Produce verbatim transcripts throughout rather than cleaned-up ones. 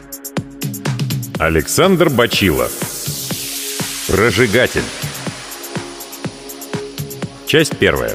Александр Бачило. Прожигатель. Часть первая.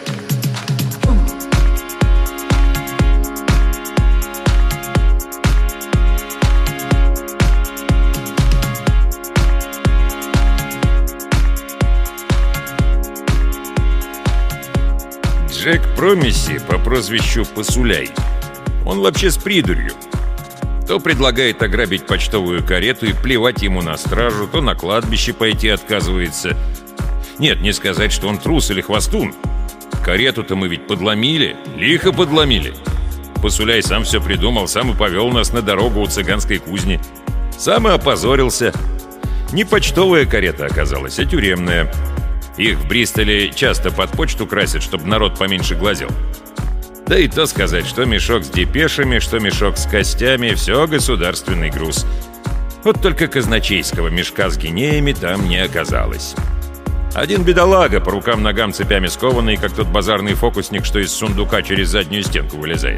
Джек Промиси по прозвищу Посуляй. Он вообще с придурью. То предлагает ограбить почтовую карету и плевать ему на стражу, то на кладбище пойти отказывается. Нет, не сказать, что он трус или хвостун. Карету-то мы ведь подломили, лихо подломили. Посуляй сам все придумал, сам и повел нас на дорогу у цыганской кузни. Сам и опозорился. Не почтовая карета оказалась, а тюремная. Их в Бристоле часто под почту красят, чтобы народ поменьше глазел. Да и то сказать, что мешок с депешами, что мешок с костями — все государственный груз. Вот только казначейского мешка с гинеями там не оказалось. Один бедолага, по рукам-ногам цепями скованный, как тот базарный фокусник, что из сундука через заднюю стенку вылезает.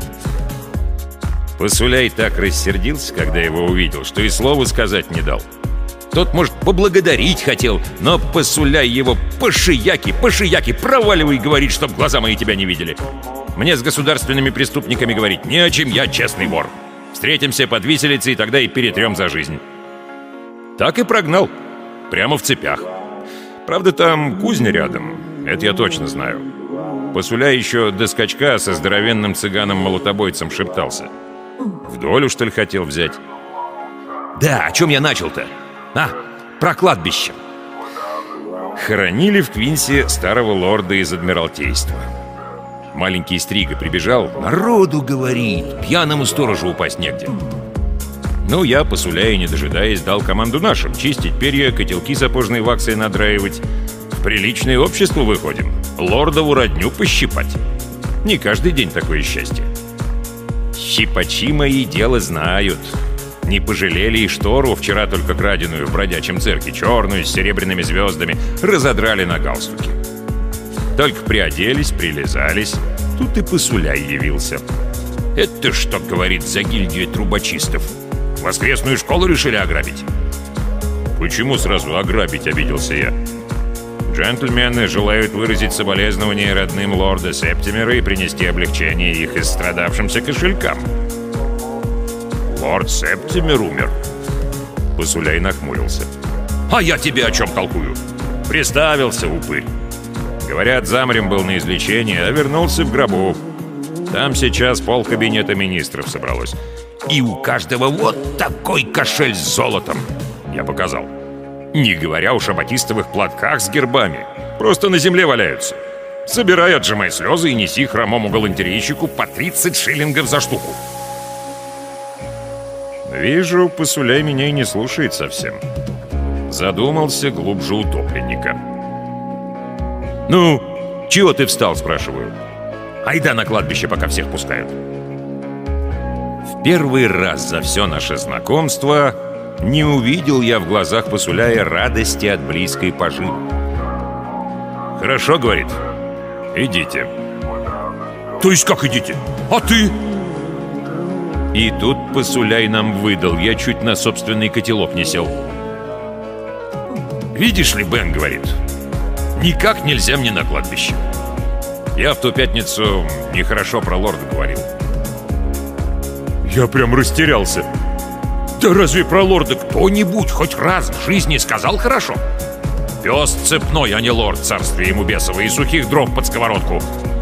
Посуляй так рассердился, когда его увидел, что и слова сказать не дал. Тот, может, поблагодарить хотел, но Посуляй его по-шияки, по-шияки, проваливай, говорит, чтоб глаза мои тебя не видели. Мне с государственными преступниками говорить не о чем, я честный вор. Встретимся под виселицей, и тогда и перетрем за жизнь. Так и прогнал. Прямо в цепях. Правда, там кузня рядом, это я точно знаю. Посуляй еще до скачка со здоровенным цыганом-молотобойцем шептался. В долю, что ли, хотел взять? Да, о чем я начал-то? А, про кладбище. Хоронили в Квинсе старого лорда из Адмиралтейства. Маленький Стрига прибежал. Народу, говорит, пьяному сторожу упасть негде. Ну, я, Посуляя, не дожидаясь, дал команду нашим чистить перья, котелки сапожной ваксой надраивать. В приличное общество выходим. Лордову родню пощипать. Не каждый день такое счастье. Щипачи мои дело знают. Не пожалели и штору, вчера только краденую в бродячем цирке, черную, с серебряными звездами, разодрали на галстуке. Только приоделись, прилизались, тут и Посуляй явился. «Это что, — говорит, — за гильдию трубочистов? Воскресную школу решили ограбить?» «Почему сразу ограбить?» — обиделся я. «Джентльмены желают выразить соболезнования родным лорда Септимера и принести облегчение их истрадавшимся кошелькам». «Лорд Септимер умер?» Посуляй нахмурился. «А я тебе о чем толкую? Приставился, упырь. Говорят, замрем был на излечении, а вернулся в гробу. Там сейчас полкабинета министров собралось. И у каждого вот такой кошель с золотом!» Я показал. «Не говоря уж о батистовых платках с гербами. Просто на земле валяются. Собирай, отжимай слезы и неси хромому галантерейщику по тридцать шиллингов за штуку». Вижу, Посуляй меня и не слушает совсем. Задумался глубже утопленника. «Ну, чего ты встал?» — спрашиваю. «Айда на кладбище, пока всех пускают». В первый раз за все наше знакомство не увидел я в глазах Посуляя радости от близкой поживы. «Хорошо, — говорит, — идите». «То есть как идите? А ты?» И тут Посуляй нам выдал, я чуть на собственный котелок не сел. «Видишь ли, Бен, — говорит, — никак нельзя мне на кладбище. Я в ту пятницу нехорошо про лорда говорил». Я прям растерялся. Да разве про лорда кто-нибудь хоть раз в жизни сказал хорошо? Пес цепной, а не лорд, царствие ему бесово, и сухих дров под сковородку.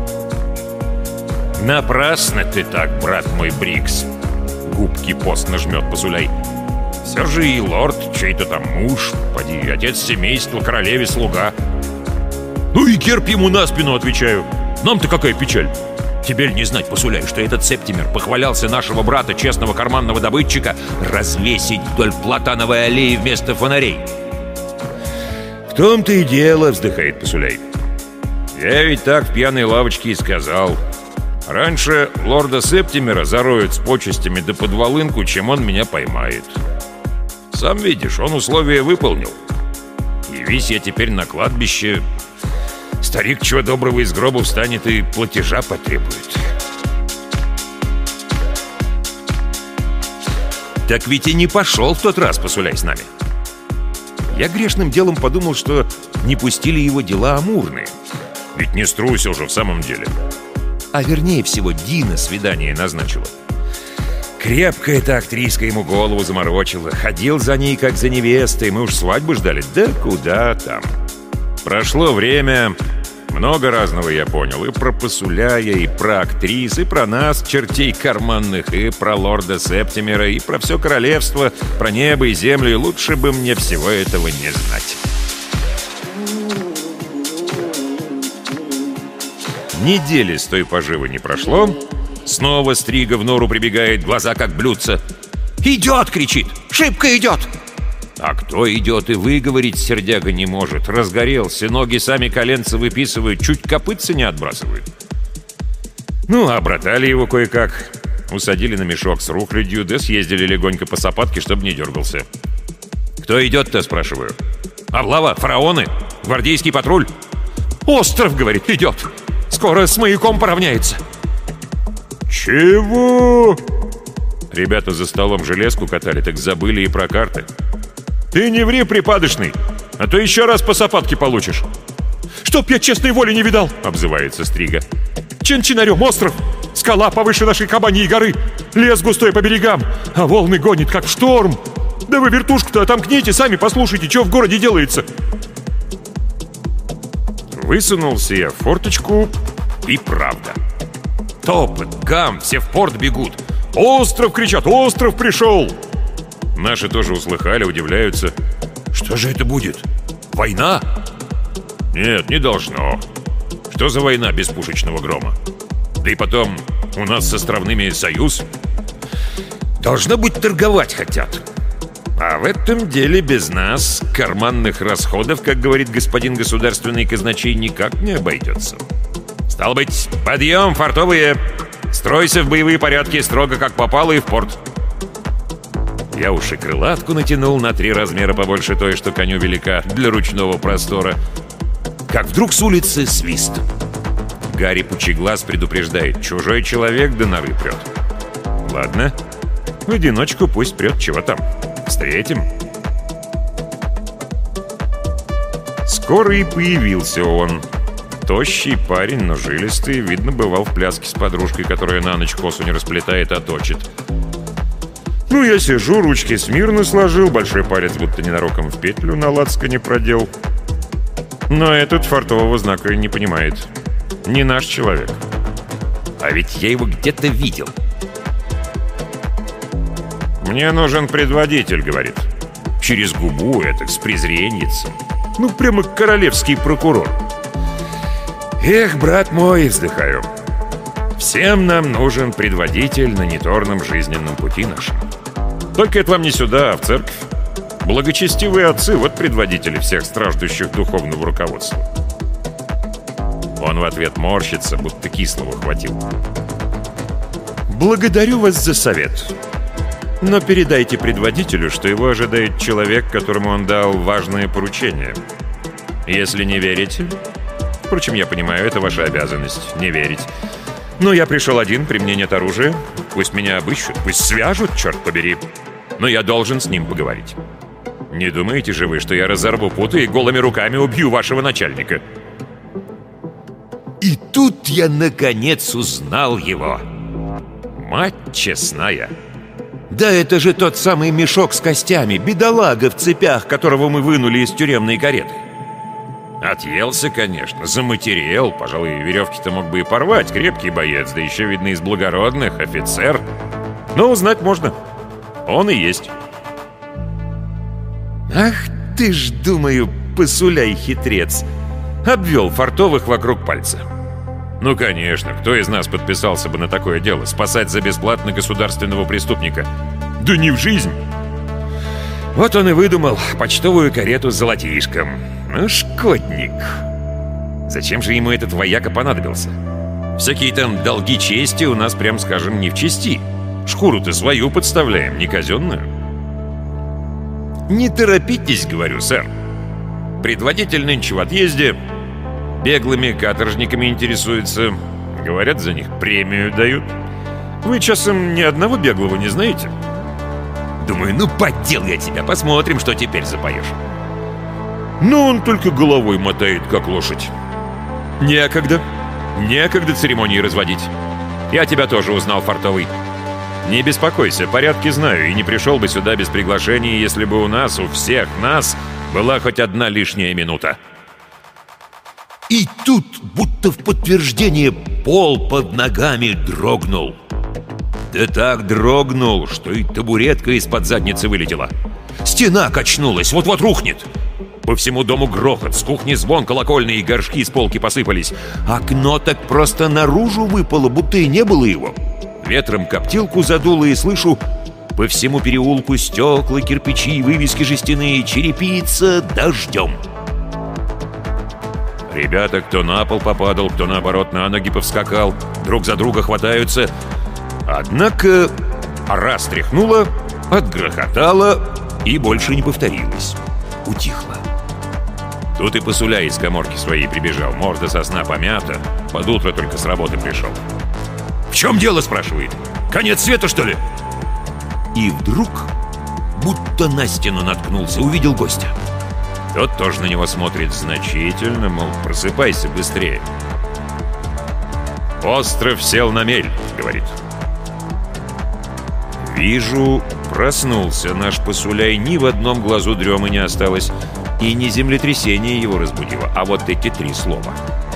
«Напрасно ты так, брат мой Брикс», — губки постно жмет Посуляй. «Все же и лорд, чей-то там муж, поди, отец семейства, королеве слуга». «Ну и герб ему на спину», — отвечаю. «Нам-то какая печаль. Тебе ли не знать, Посуляй, что этот Септимер похвалялся нашего брата, честного карманного добытчика, развесить вдоль Платановой аллеи вместо фонарей?» «В том-то и дело», — вздыхает Посуляй. «Я ведь так в пьяной лавочке и сказал. Раньше лорда Септимера зароют с почестями да под волынку, чем он меня поймает. Сам видишь, он условия выполнил. Явись я теперь на кладбище, старик чего доброго из гроба встанет и платежа потребует». Так ведь и не пошел в тот раз, посуляй с нами. Я грешным делом подумал, что не пустили его дела амурные. Ведь не струсил же в самом деле. А вернее всего, Дина свидание назначила. Крепко эта актриска ему голову заморочила. Ходил за ней, как за невестой. Мы уж свадьбу ждали. Да куда там. Прошло время. Много разного я понял. И про Посуляя, и про актрис, и про нас, чертей карманных, и про лорда Септимера, и про все королевство, про небо и землю. И лучше бы мне всего этого не знать. Недели с той поживы не прошло. Снова Стрига в нору прибегает, глаза как блюдца. «Идет!» — кричит. «Шибко идет!» А кто идет и выговорить сердяга не может. Разгорелся, ноги сами коленца выписывают, чуть копытца не отбрасывают. Ну, обратали его кое-как. Усадили на мешок с рухлядью, да съездили легонько по сапатке, чтобы не дергался. «Кто идет-то?» — спрашиваю. «Облава? Фараоны? Гвардейский патруль?» «Остров, — говорит, — идет. Скоро с маяком поравняется». «Чего?» Ребята за столом железку катали, так забыли и про карты. «Ты не ври, припадочный, а то еще раз по сапатке получишь». «Чтоб я честной воли не видал!» — обзывается Стрига. «Чин-чинарем остров, скала повыше нашей Кабаньей горы, лес густой по берегам, а волны гонит, как в шторм. Да вы вертушку-то отомкните, сами послушайте, что в городе делается». Высунулся я в форточку, и правда. Топот, гам, все в порт бегут. «Остров!» — кричат, «остров пришел!» Наши тоже услыхали, удивляются. «Что же это будет? Война?» «Нет, не должно. Что за война без пушечного грома? Да и потом, у нас с островными союз. Должно быть, торговать хотят. А в этом деле без нас карманных расходов, как говорит господин государственный казначей, никак не обойдется. Стало быть, подъем, фартовые! Стройся в боевые порядки, строго как попало, и в порт». Я уж и крылатку натянул на три размера побольше той, что коню велика, для ручного простора. Как вдруг с улицы свист. Гарри Пучеглаз предупреждает: чужой человек до норы прет. Ладно, в одиночку пусть прет, чего там. Встретим. Скоро и появился он. Тощий парень, но жилистый. Видно, бывал в пляске с подружкой, которая на ночь косу не расплетает, а точит. Ну, я сижу, ручки смирно сложил, большой палец будто ненароком в петлю на лацкане продел. Но этот фартового знака не понимает. Не наш человек. А ведь я его где-то видел. «Мне нужен предводитель», — говорит. Через губу это, с презреньицем. Ну, прямо королевский прокурор. «Эх, брат мой», — вздыхаю, — «всем нам нужен предводитель на неторном жизненном пути нашем. Только это вам не сюда, а в церковь. Благочестивые отцы — вот предводители всех страждущих духовного руководства». Он в ответ морщится, будто кислого хватил. «Благодарю вас за совет. Но передайте предводителю, что его ожидает человек, которому он дал важное поручение. Если не верите... Впрочем, я понимаю, это ваша обязанность — не верить. Но я пришел один, при мне нет оружия. Пусть меня обыщут, пусть свяжут, черт побери. Но я должен с ним поговорить. Не думаете же вы, что я разорву путы и голыми руками убью вашего начальника?» И тут я, наконец, узнал его. Мать честная. Да это же тот самый мешок с костями, бедолага в цепях, которого мы вынули из тюремной кареты. Отъелся, конечно, заматерел. Пожалуй, веревки-то мог бы и порвать. Крепкий боец, да еще, видно, из благородных, офицер. Но узнать можно. Он и есть. Ах ты ж, думаю, Посуляй хитрец. Обвел фартовых вокруг пальца. Ну, конечно, кто из нас подписался бы на такое дело? Спасать за бесплатно государственного преступника? Да не в жизнь. Вот он и выдумал почтовую карету с золотишком. Ну, шкодник. Зачем же ему этот вояка понадобился? Всякие там долги чести у нас, прям скажем, не в чести. Шкуру-то свою подставляем, не казенную. Не торопитесь, говорю, сэр. Предводитель нынче в отъезде. Беглыми каторжниками интересуется. Говорят, за них премию дают. Вы часом ни одного беглого не знаете? Думаю, ну поддел я тебя, посмотрим, что теперь запоешь. Но он только головой мотает, как лошадь. Некогда. Некогда церемонии разводить. Я тебя тоже узнал, фартовый. Не беспокойся, порядки знаю, и не пришел бы сюда без приглашения, если бы у нас, у всех нас, была хоть одна лишняя минута. И тут, будто в подтверждение, пол под ногами дрогнул. Да так дрогнул, что и табуретка из-под задницы вылетела. Стена качнулась, вот-вот рухнет. По всему дому грохот, с кухни звон колокольный, и горшки с полки посыпались. Окно так просто наружу выпало, будто и не было его. Ветром коптилку задуло, и слышу: по всему переулку стекла, кирпичи, вывески жестяные, черепица дождем. Ребята, кто на пол попадал, кто наоборот на ноги повскакал, друг за друга хватаются. Однако раз тряхнуло, отгрохотало и больше не повторилось. Утихло. Тут и Посуля из каморки своей прибежал, морда со сна помята, под утро только с работы пришел. «В чем дело?» — спрашивает. «Конец света, что ли?» И вдруг, будто на стену наткнулся, увидел гостя. Тот тоже на него смотрит значительно, мол, просыпайся быстрее. «Остров сел на мель», — говорит. Вижу, проснулся наш Посуляй, ни в одном глазу дремы не осталось, и не землетрясение его разбудило, а вот эти три слова.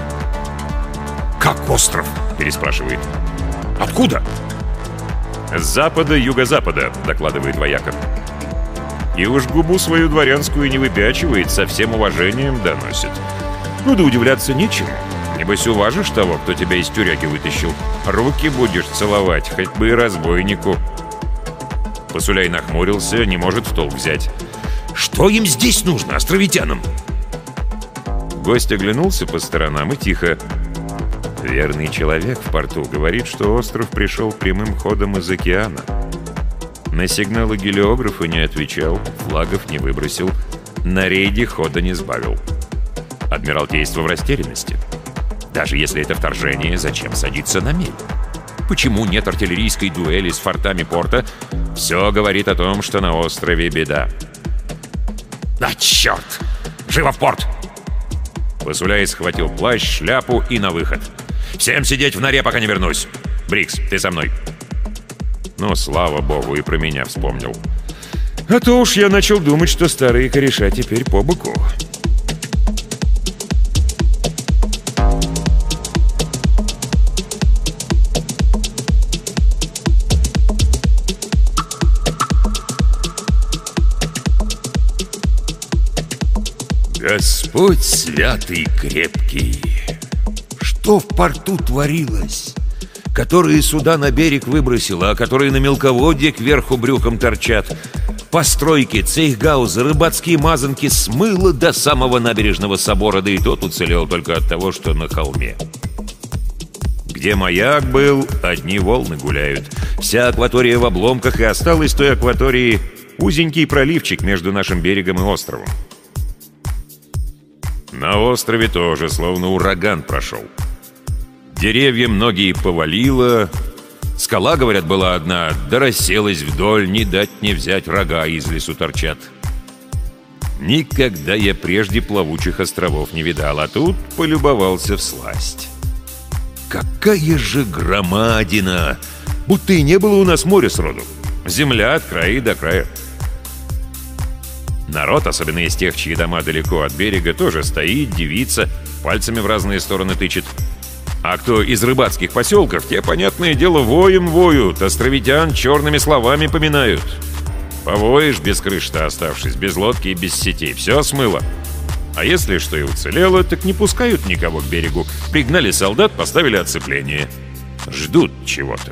«Как остров?» — переспрашивает. «Откуда?» «С запада, юго-запада», — докладывает вояка. И уж губу свою дворянскую не выпячивает, со всем уважением доносит. Ну да удивляться нечему. Небось уважишь того, кто тебя из тюряги вытащил. Руки будешь целовать, хоть бы и разбойнику. Посуляй нахмурился, не может в толк взять. Что им здесь нужно, островитянам? Гость оглянулся по сторонам и тихо. Верный человек в порту говорит, что остров пришел прямым ходом из океана. На сигналы гелиографа не отвечал, флагов не выбросил, на рейде хода не сбавил. Адмиралтейство в растерянности. Даже если это вторжение, зачем садиться на мель? Почему нет артиллерийской дуэли с фортами порта? Все говорит о том, что на острове беда. «А, черт! Живо в порт!» Посуляй схватил плащ, шляпу и на выход. «Всем сидеть в норе, пока не вернусь! Брикс, ты со мной!» Ну, слава богу, и про меня вспомнил. А то уж я начал думать, что старые кореша теперь по боку. Господь святый крепкий! Что в порту творилось? Которые суда на берег выбросило, а которые на мелководье кверху брюхом торчат. Постройки, цейхгаузы, рыбацкие мазанки смыло до самого набережного собора, да и тот уцелел только от того, что на холме. Где маяк был, одни волны гуляют. Вся акватория в обломках, и осталась той акватории узенький проливчик между нашим берегом и островом. На острове тоже словно ураган прошел. Деревья многие повалило. Скала, говорят, была одна, да расселась вдоль, не дать не взять, рога из лесу торчат. Никогда я прежде плавучих островов не видал, а тут полюбовался всласть. Какая же громадина! Будто и не было у нас моря сроду. Земля от края до края. Народ, особенно из тех, чьи дома далеко от берега, тоже стоит, дивится, пальцами в разные стороны тычет. А кто из рыбацких поселков, те, понятное дело, воем воют, островитян черными словами поминают. Повоишь без крыши-то оставшись, без лодки и без сетей, все смыло. А если что и уцелело, так не пускают никого к берегу. Пригнали солдат, поставили оцепление. Ждут чего-то.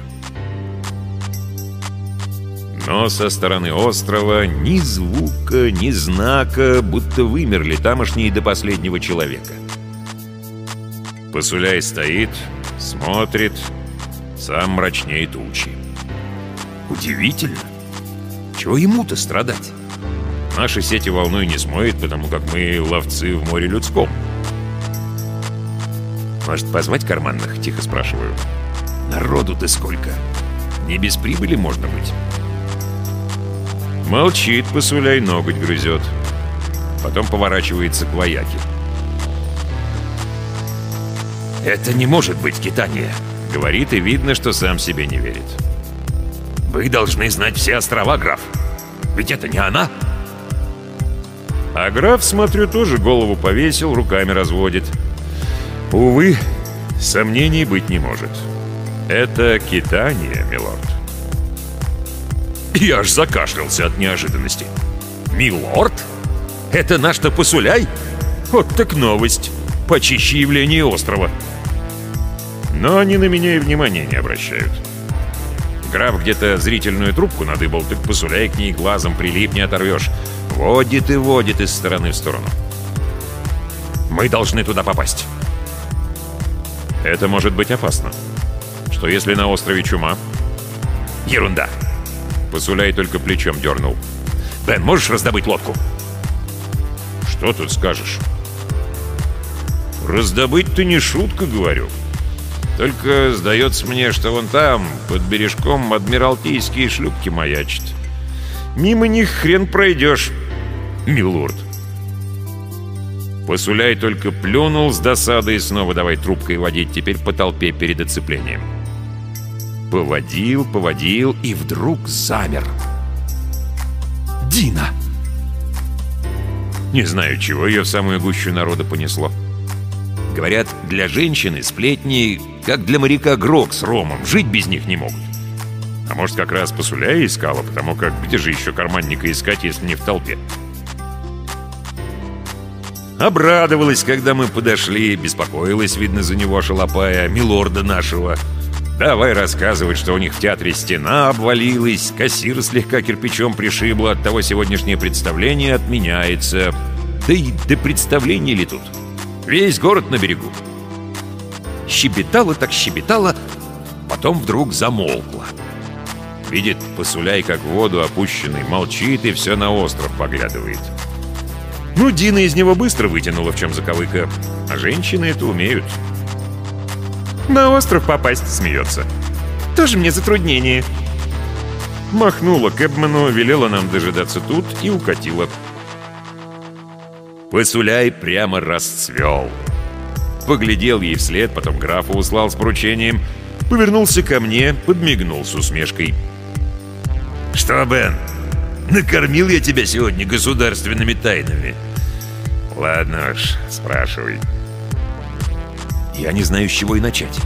Но со стороны острова ни звука, ни знака, будто вымерли тамошние до последнего человека. Посуляй стоит, смотрит, сам мрачнее тучи. Удивительно. Чего ему-то страдать? Наши сети волной не смоет, потому как мы ловцы в море людском. «Может, позвать карманных?» — тихо спрашиваю. «Народу-то сколько? Не без прибыли можно быть». Молчит, посуляй, ноготь грызет. Потом поворачивается к вояке. «Это не может быть Китания», — говорит, и видно, что сам себе не верит. «Вы должны знать все острова, граф. Ведь это не она?» А граф, смотрю, тоже голову повесил, руками разводит. Увы, сомнений быть не может. Это Китания, милорд. Я аж закашлялся от неожиданности. «Милорд? Это наш-то посуляй? Вот так новость. Почище явления острова». Но они на меня и внимания не обращают. Граф где-то зрительную трубку надыбал, так посуляй к ней глазом прилип, не оторвешь. Водит и водит из стороны в сторону. «Мы должны туда попасть». Это может быть опасно. Что если на острове чума? Ерунда. Посуляй только плечом дернул. «Бен, можешь раздобыть лодку?» Что тут скажешь? Раздобыть-то не шутка, говорю. Только сдается мне, что вон там, под бережком, адмиралтейские шлюпки маячат. Мимо них хрен пройдешь, милорд. Посуляй только плюнул с досадой и снова давай трубкой водить, теперь по толпе перед оцеплением. Поводил, поводил и вдруг замер. Дина! Не знаю, чего ее в самую гущу народа понесло. Говорят, для женщины сплетни, как для моряка грог с ромом, жить без них не могут. А может, как раз посуляя искала, потому как где же еще карманника искать, если не в толпе? Обрадовалась, когда мы подошли, беспокоилась, видно, за него шалопая, милорда нашего. Давай рассказывать, что у них в театре стена обвалилась, кассир слегка кирпичом пришибло, оттого сегодняшнее представление отменяется. Да и до представления ли тут? Весь город на берегу. Щебетала так щебетала, потом вдруг замолкла. Видит, посуляй, как в воду опущенный, молчит и все на остров поглядывает. Ну, Дина из него быстро вытянула, в чем заковыка. А женщины это умеют. «На остров попасть», — смеется. «Тоже мне затруднение». Махнула Кэбману, велела нам дожидаться тут и укатила. Посуляй прямо расцвел. Поглядел ей вслед, потом графа услал с поручением, повернулся ко мне, подмигнул с усмешкой. «Что, Бен, накормил я тебя сегодня государственными тайнами?» «Ладно уж, спрашивай». Я не знаю, с чего и начать.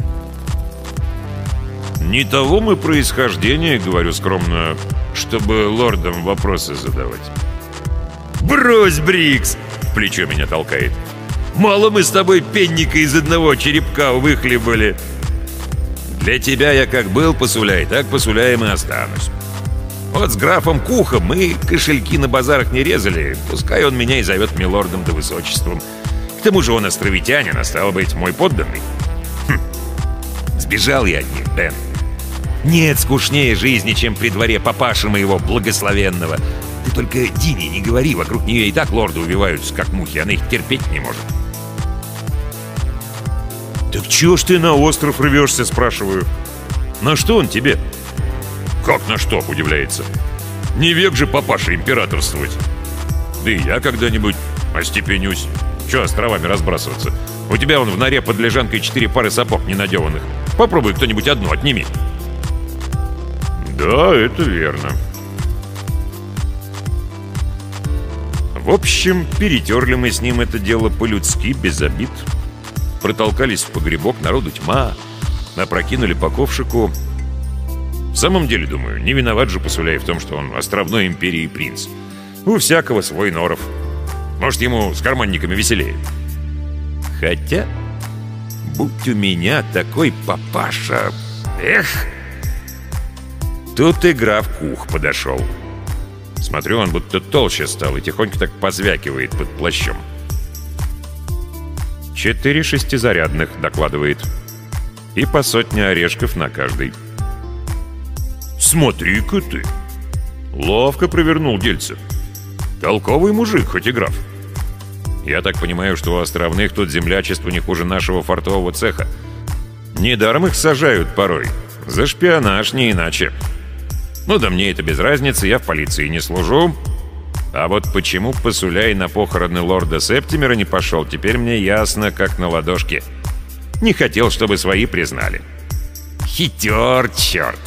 «Не того мы происхождения, — говорю скромно, — чтобы лордам вопросы задавать». «Брось, Брикс!» — в плечо меня толкает. «Мало мы с тобой пенника из одного черепка выхлебали». «Для тебя я как был посуляй, так посуляем и останусь. Вот с графом Кухом мы кошельки на базарах не резали, пускай он меня и зовет милордом да высочеством. К тому же он островитянин, а стал быть, мой подданный. Хм. Сбежал я от них, Бен. Нет скучнее жизни, чем при дворе папаши моего благословенного. Ты только Дине не говори, вокруг нее и так лорды увиваются, как мухи, она их терпеть не может». «Так чего ж ты на остров рвешься?» — спрашиваю. «На что он тебе?» «Как на что?» — удивляется. «Не век же папаша императорствовать. Да и я когда-нибудь остепенюсь. Чего островами разбрасываться? У тебя вон в норе под лежанкой четыре пары сапог ненадеванных. Попробуй кто-нибудь одну отними». «Да, это верно». В общем, перетерли мы с ним это дело по-людски, без обид. Протолкались в погребок, народу тьма. Опрокинули по ковшику. В самом деле, думаю, не виноват же посуляй в том, что он островной империи принц. У всякого свой норов. Может, ему с карманниками веселее. Хотя, будь у меня такой папаша... Эх! Тут и граф Кух подошел. Смотрю, он будто толще стал и тихонько так позвякивает под плащом. «Четыре шестизарядных», — докладывает. «И по сотне орешков на каждый». «Смотри-ка ты!» Ловко провернул дельце. Толковый мужик, хоть и граф. Я так понимаю, что у островных тут землячество не хуже нашего фартового цеха. Недаром их сажают порой. За шпионаж не иначе. Ну да мне это без разницы, я в полиции не служу. А вот почему Посуляй на похороны лорда Септимера не пошел, теперь мне ясно, как на ладошке. Не хотел, чтобы свои признали. Хитер, черт!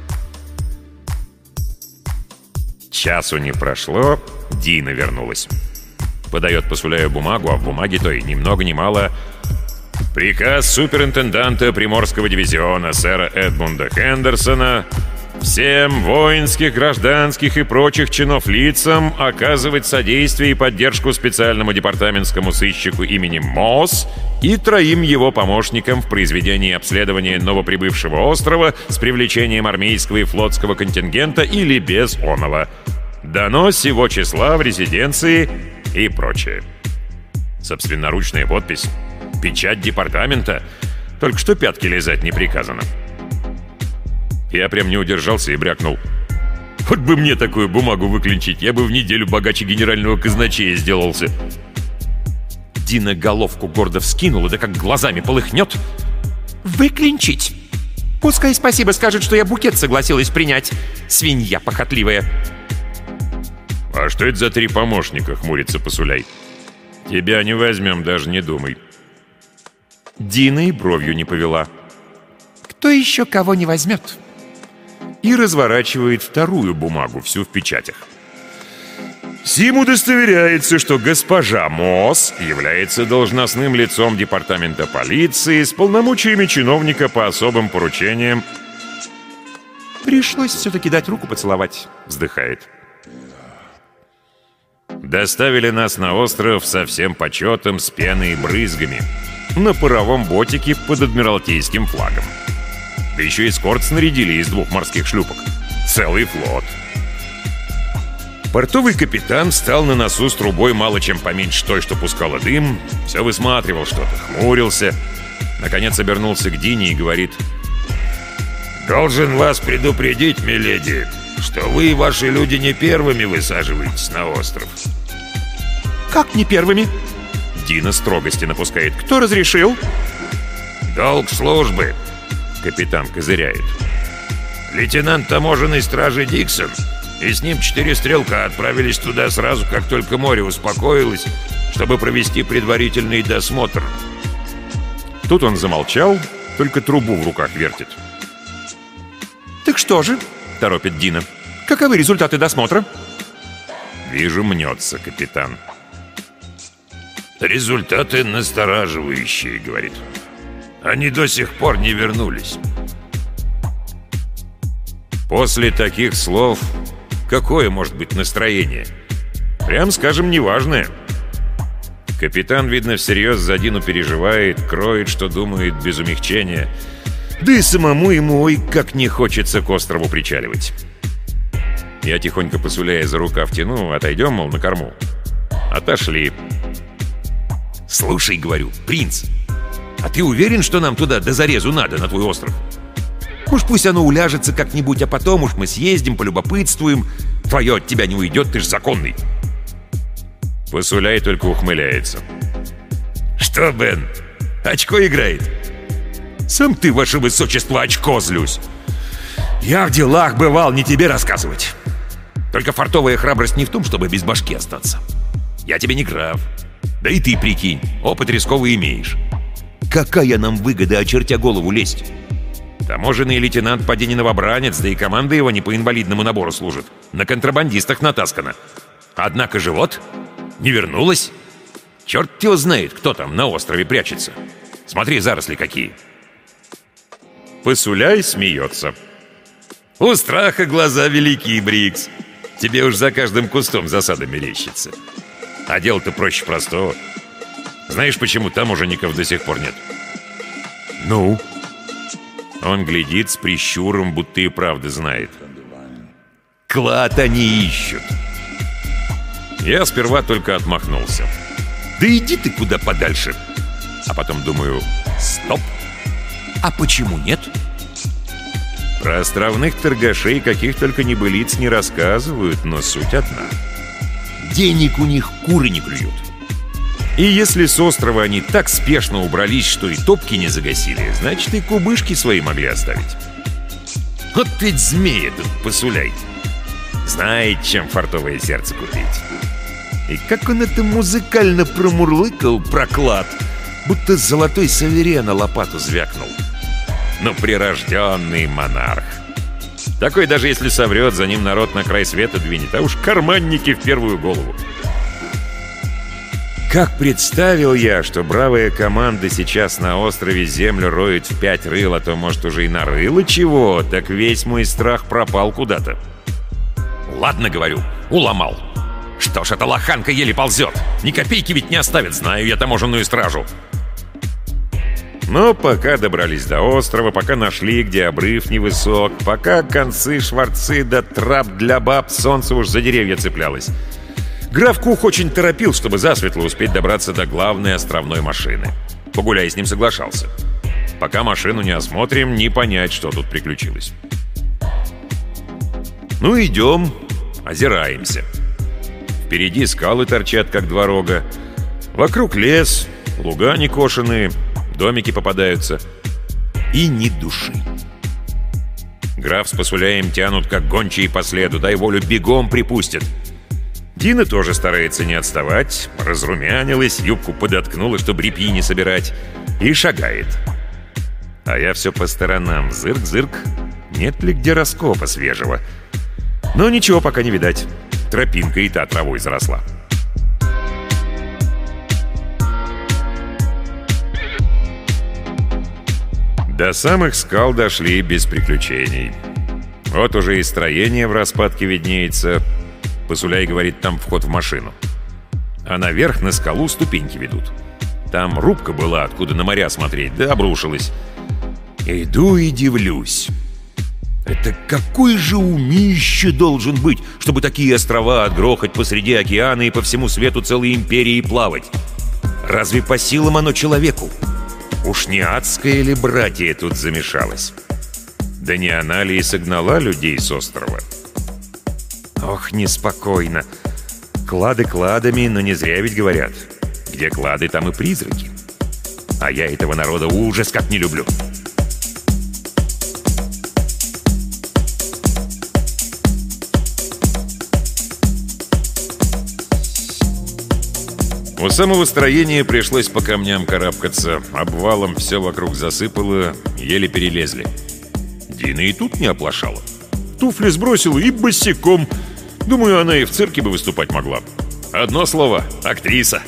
Часу не прошло, Дина вернулась. Подает Посуляю бумагу, а в бумаге той ни много ни мало приказ суперинтенданта Приморского дивизиона сэра Эдмунда Хендерсона всем воинских, гражданских и прочих чинов лицам оказывать содействие и поддержку специальному департаментскому сыщику именем Мосс и троим его помощникам в произведении обследования новоприбывшего острова с привлечением армейского и флотского контингента или без оного. Дано сего числа в резиденции и прочее. Собственноручная подпись, печать департамента. Только что пятки лизать не приказано. Я прям не удержался и брякнул: вот бы мне такую бумагу выклинчить, я бы в неделю богаче генерального казначея сделался. Дина головку гордо вскинула, да как глазами полыхнет. Выклинчить? Пускай спасибо скажет, что я букет согласилась принять. Свинья похотливая. А что это за три помощника, хмурится Посуляй? Тебя не возьмем, даже не думай. Дина и бровью не повела. Кто еще кого не возьмет? И разворачивает вторую бумагу, всю в печатях. Сим удостоверяется, что госпожа Мосс является должностным лицом департамента полиции с полномочиями чиновника по особым поручениям. Пришлось все-таки дать руку поцеловать, вздыхает. Доставили нас на остров со всем почетом, с пеной и брызгами, на паровом ботике под адмиралтейским флагом. Да еще эскорт снарядили из двух морских шлюпок. Целый флот. Портовый капитан встал на носу с трубой мало чем поменьше той, что пускала дым, все высматривал что-то, хмурился. Наконец обернулся к Дине и говорит: «Должен вас предупредить, миледи, что вы и ваши люди не первыми высаживаетесь на остров». «Как не первыми?» Дина строгости напускает. «Кто разрешил?» «Долг службы», — капитан козыряет. «Лейтенант таможенной стражи Диксон и с ним четыре стрелка отправились туда сразу, как только море успокоилось, чтобы провести предварительный досмотр». Тут он замолчал, только трубу в руках вертит. «Так что же?» — торопит Дина. «Каковы результаты досмотра?» «Вижу, мнется капитан». «Результаты настораживающие», — говорит. «Они до сих пор не вернулись». После таких слов какое может быть настроение? Прям скажем, неважное. Капитан, видно, всерьез за Дину переживает, кроет, что думает, без умягчения. Да и самому ему ой как не хочется к острову причаливать. Я тихонько Посуляя за рукав тяну, отойдем, мол, на корму. Отошли. «Слушай, — говорю, — принц, а ты уверен, что нам туда до зарезу надо, на твой остров? Уж пусть оно уляжется как-нибудь, а потом уж мы съездим, полюбопытствуем. Твое от тебя не уйдет, ты ж законный». Посуляй только ухмыляется. «Что, Бен, очко играет?» «Сам ты, ваше высочество, очко злюсь. Я в делах бывал, не тебе рассказывать. Только фартовая храбрость не в том, чтобы без башки остаться. Я тебе не граф. Да и ты, прикинь, опыт рисковый имеешь. Какая нам выгода, очертя голову, лезть? Таможенный лейтенант поди не новобранец, да и команда его не по инвалидному набору служит. На контрабандистах натаскана. Однако же вот, не вернулась. Черт его знает, кто там на острове прячется. Смотри, заросли какие». Посуляй смеется. «У страха глаза велики, Брикс. Тебе уж за каждым кустом засада мерещится. А дело-то проще простого. Знаешь, почему таможенников до сих пор нет?» «Ну?» Он глядит с прищуром, будто и правда знает. «Клад они ищут». Я сперва только отмахнулся. «Да иди ты куда подальше». А потом думаю: стоп. А почему нет? Про островных торгашей каких только небылиц не рассказывают, но суть одна. Денег у них куры не клюют. И если с острова они так спешно убрались, что и топки не загасили, значит, и кубышки свои могли оставить. Вот ведь змея тут посуляй. Знает, чем фартовое сердце купить. И как он это музыкально промурлыкал, проклад, будто золотой саверен на лопату звякнул. Ну, прирожденный монарх. Такой, даже если соврет, за ним народ на край света двинет, а уж карманники в первую голову. Как представил я, что бравая команда сейчас на острове землю роет в пять рыл, а то, может, уже и нарыло чего, так весь мой страх пропал куда-то. Ладно, говорю, уломал. Что ж, эта лоханка еле ползет. Ни копейки ведь не оставит, знаю я таможенную стражу. Но пока добрались до острова, пока нашли, где обрыв невысок, пока концы, шварцы да трап для баб, солнце уж за деревья цеплялось. Граф Кух очень торопил, чтобы засветло успеть добраться до главной островной машины. Погуляй с ним соглашался. Пока машину не осмотрим, не понять, что тут приключилось. Ну, идем, озираемся. Впереди скалы торчат, как два рога. Вокруг лес, луга некошенные, домики попадаются. И ни души. Граф с Посуляем тянут, как гончие по следу, дай волю, бегом припустят. Дина тоже старается не отставать, разрумянилась, юбку подоткнула, чтобы репьи не собирать, и шагает. А я все по сторонам, зырк-зырк, нет ли где раскопа свежего. Но ничего пока не видать, тропинка и та травой заросла. До самых скал дошли без приключений. Вот уже и строение в распадке виднеется. Посуляй говорит, там вход в машину. А наверх на скалу ступеньки ведут. Там рубка была, откуда на моря смотреть, да обрушилась. Иду и дивлюсь. Это какой же умище должен быть, чтобы такие острова отгрохать посреди океана и по всему свету целой империи плавать? Разве по силам оно человеку? Уж не адское ли братье тут замешалось? Да не она ли и согнала людей с острова? Ох, неспокойно. Клады кладами, но не зря ведь говорят. Где клады, там и призраки. А я этого народа ужас как не люблю. У самого строения пришлось по камням карабкаться. Обвалом все вокруг засыпало, еле перелезли. Дина и тут не оплошала. Туфли сбросила и босиком. Думаю, она и в цирке бы выступать могла. Одно слово — актриса.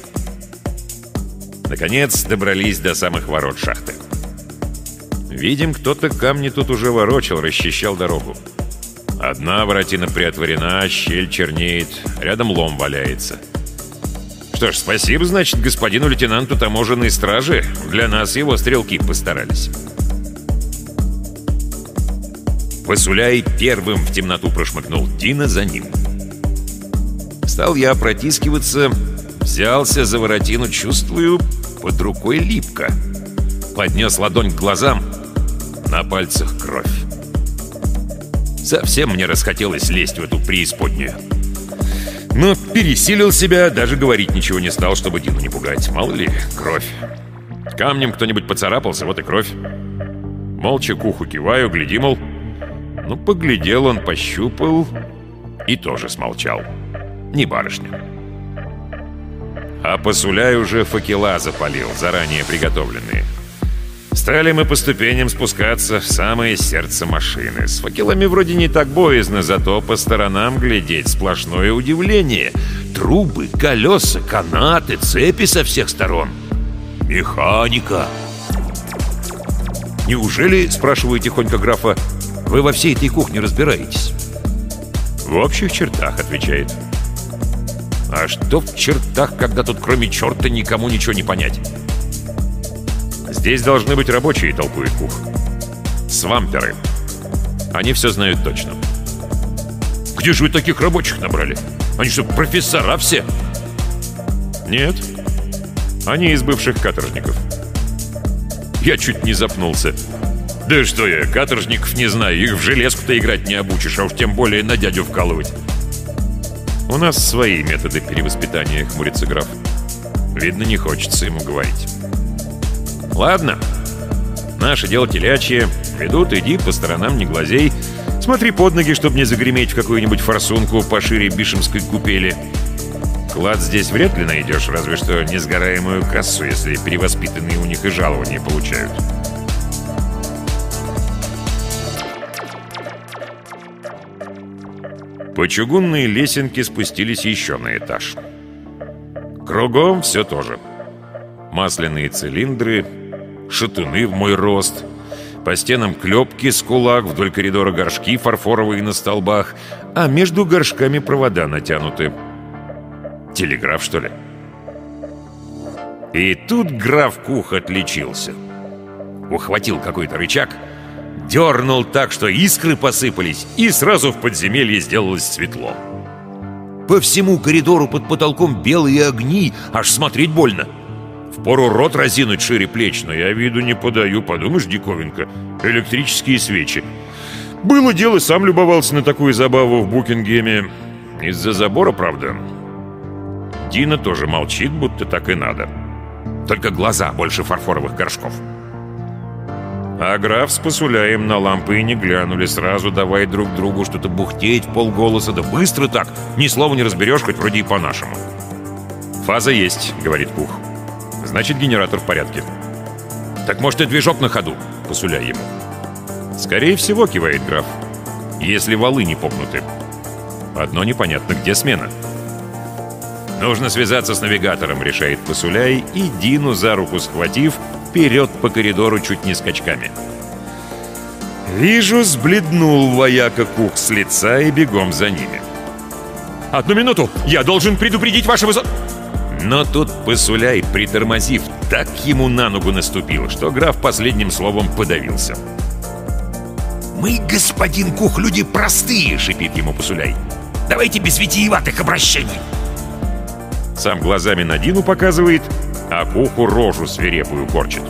Наконец добрались до самых ворот шахты. Видим, кто-то камни тут уже ворочал, расчищал дорогу. Одна воротина приотворена, щель чернеет, рядом лом валяется. Что ж, спасибо, значит, господину лейтенанту таможенной стражи. Для нас его стрелки постарались. Посуляй первым в темноту прошмыгнул, Дина за ним. Стал я протискиваться, взялся за воротину, чувствую, под рукой липко. Поднес ладонь к глазам, на пальцах кровь. Совсем мне расхотелось лезть в эту преисподнюю. Но пересилил себя, даже говорить ничего не стал, чтобы Дину не пугать. Мало ли, кровь. Камнем кто-нибудь поцарапался, вот и кровь. Молча к уху киваю, гляди, мол. Ну, поглядел он, пощупал и тоже смолчал. Не барышня. А Посуляй уже факела запалил, заранее приготовленные. Стали мы по ступеням спускаться в самое сердце машины. С факелами вроде не так боязно, зато по сторонам глядеть сплошное удивление. Трубы, колеса, канаты, цепи со всех сторон. Механика. Неужели, спрашиваю тихонько графа, вы во всей этой кухне разбираетесь? В общих чертах, отвечает. А что в чертах, когда тут кроме черта никому ничего не понять? Здесь должны быть рабочие, толкует Кух. Свамперы. Они все знают точно. Где же вы таких рабочих набрали? Они что, профессора все? Нет. Они из бывших каторжников. Я чуть не запнулся. Да что я, каторжников не знаю. Их в железку-то играть не обучишь, а уж тем более на дядю вкалывать. У нас свои методы перевоспитания, хмурится граф. Видно, не хочется ему говорить. Ладно, Наше дело телячье. Ведут, иди, по сторонам не глазей. Смотри под ноги, чтобы не загреметь в какую-нибудь форсунку пошире Бишемской купели. Клад здесь вряд ли найдешь, разве что несгораемую кассу, если перевоспитанные у них и жалования получают. По чугунной лесенке спустились еще на этаж. Кругом все то же. Масляные цилиндры, шатуны в мой рост, по стенам клепки с кулак, вдоль коридора горшки фарфоровые на столбах, а между горшками провода натянуты. Телеграф, что ли? И тут граф Кух отличился. Ухватил какой-то рычаг, дернул так, что искры посыпались, и сразу в подземелье сделалось светло. По всему коридору под потолком белые огни, аж смотреть больно. Впору рот разинуть шире плеч, но я виду не подаю, подумаешь, диковинка. Электрические свечи. Было дело, сам любовался на такую забаву в Букингеме. Из-за забора, правда. Дина тоже молчит, будто так и надо. Только глаза больше фарфоровых горшков. А граф с Посуляем на лампы и не глянули, сразу давай друг другу что-то бухтеть в полголоса. Да быстро так, ни слова не разберешь, хоть вроде и по-нашему. «Фаза есть», — говорит Кух. «Значит, генератор в порядке». «Так может и движок на ходу?» — Посуляй ему. «Скорее всего», — кивает граф, — «если валы не погнуты. Одно непонятно, где смена?» «Нужно связаться с навигатором», — решает Посуляй, и Дину за руку схватив, вперед по коридору чуть не скачками. Вижу, сбледнул вояка Кух с лица и бегом за ними. «Одну минуту! Я должен предупредить вашего за...» Но тут Посуляй, притормозив, так ему на ногу наступил, что граф последним словом подавился. «Мы, господин Кух, люди простые!» — шипит ему Посуляй. «Давайте без витиеватых обращений!» Сам глазами на Дину показывает, а Куху рожу свирепую корчит.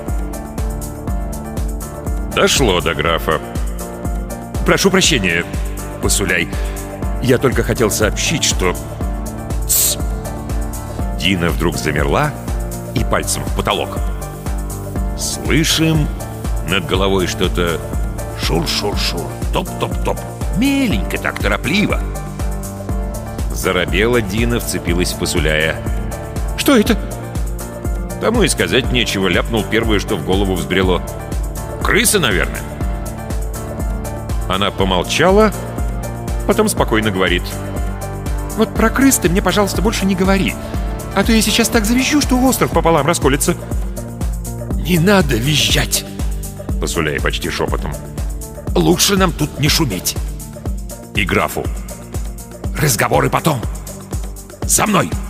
Дошло до графа. «Прошу прощения, Посуляй. Я только хотел сообщить, что...» «Тсс!» Дина вдруг замерла и пальцем в потолок. Слышим над головой что-то шур-шур-шур, топ-топ-топ. Меленько так, торопливо. Заробела Дина, вцепилась в Посуляя. «Что это?» Тому и сказать нечего, ляпнул первое, что в голову взбрело. «Крыса, наверное». Она помолчала, потом спокойно говорит. «Вот про крыс ты мне, пожалуйста, больше не говори, а то я сейчас так завизжу, что остров пополам расколется». «Не надо визжать!» Посуляй почти шепотом. «Лучше нам тут не шуметь». И графу. «Разговоры потом. За мной!»